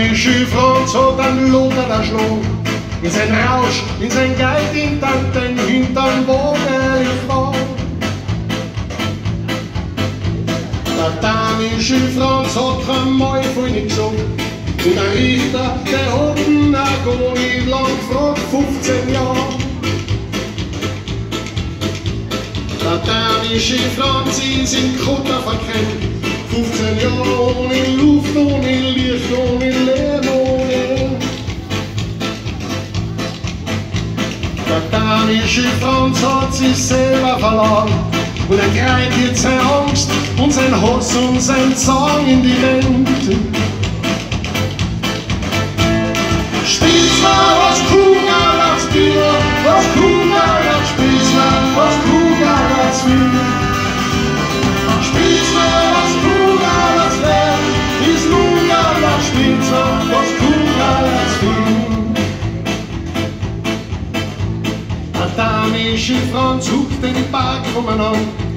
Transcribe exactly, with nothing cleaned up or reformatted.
dänische Franz hat einen Lothar der Schlag. In sein Rausch, in sein Geid, in Tanten, hintern Wagen war. Der dänische Franz hat kein Mal voll nicht gesagt. Und der Richter, der hat ihn auch gar nicht lang gefragt, fünfzehn Jahre. Der dänische Franz ist in Kutter verkennt. fünfzehn Jahre ohne Luft, ohne Licht, ohne Leben, ohne. Der dänische Franz hat sich selber verloren. Und er kreit jetzt seine Angst und sein Hass und sein Zorn in die Welt. Spiel's mal was Kugel als Bier, was Kugel als Spiel's was Kugel als Bier. Spiel's mal was Kugel als Leben, ist nun alles spiel's was Kugel als Bier. Der dänische Franz huckt den Berg umeinander.